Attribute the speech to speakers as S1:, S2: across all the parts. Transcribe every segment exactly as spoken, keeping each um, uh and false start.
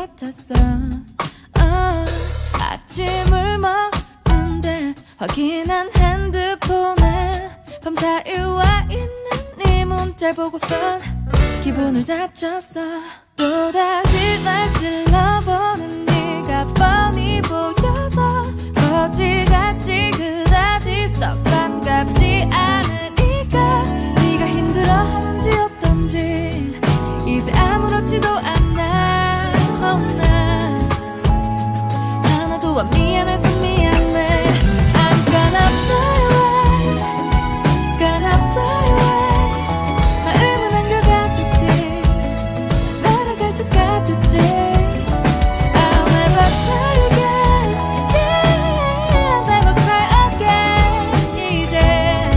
S1: 같았어. 어, 아침을 먹는데 확인한 핸드폰에 밤사이 와 있는 네 문자를 보고선 기분을 잡쳤어. 또다시 날 찔러보는 네가 뻔히 보여서 거지같이 그다지 썩 반갑지 않으니까 네가 힘들어하는지 어떤지 이제 아무렇지도 않아. oh, 나 하나도 안 미안해서 미안해. I'm gonna fly away, gonna fly away. 마음은 한결같았지, 날아갈 듯 가볍지. I'll never cry again, yeah, I'll never cry again. 이제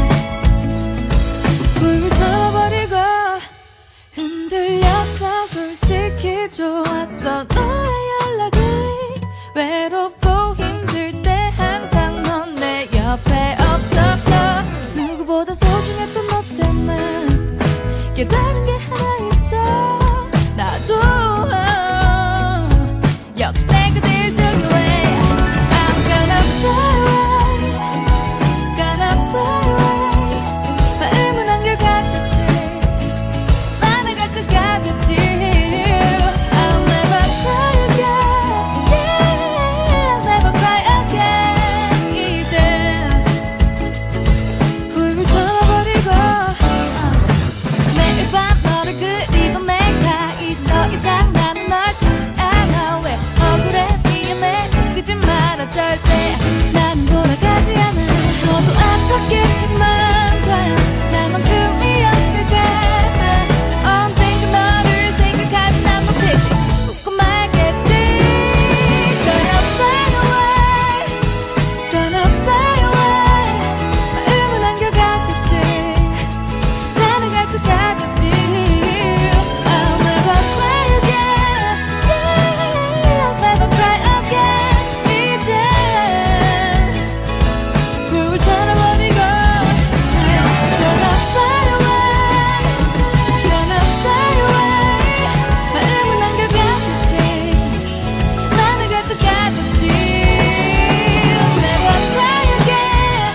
S1: 훌훌 털어버리고 흔들렸어. 솔직히 좋았어. 너의 연락이 외롭고 힘들 때 항상 넌 내 옆에 없었어. 누구보다 소중했던 너 때문에 깨달은 게 하나 있어. 나도 역시 내가 제일 중요해. I'm gonna fly away, gonna fly away. 마음은 한결같았지, 날아갈 듯 가볍지. I'll never cry again, yeah, I'll never cry again. 이제 훌훌 털어버리고 매일 밤 너를 그리던 내가 이제 더 이상 나는 널 찾지 않아. 왜 억울해 미안해 그러지 마라 절대. 나는 돌아가지 않아. 너도 아팠겠지만 과연 나만큼이었을까. 언젠가 너를 생각하면 난 못했지, 웃고 말겠지. Gonna fly away, gonna fly away. 마음은 한결같았지, 날아갈 듯 가볍지. I'll never cry again, yeah, I'll never cry again. 이제 훌훌 털어버리고 Gonna fly away, gonna fly away. 마음은 한결같았지, 날아갈 듯 가볍지. Never cry again,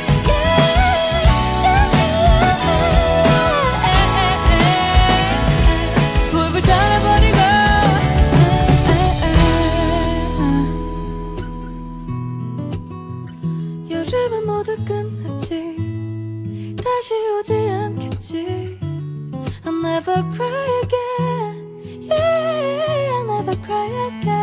S1: yeah. 훌훌 털어버리고 여름은 모두 끝났지, 다시 오지 않겠지. I'll never cry again, yeah, I'll never cry again.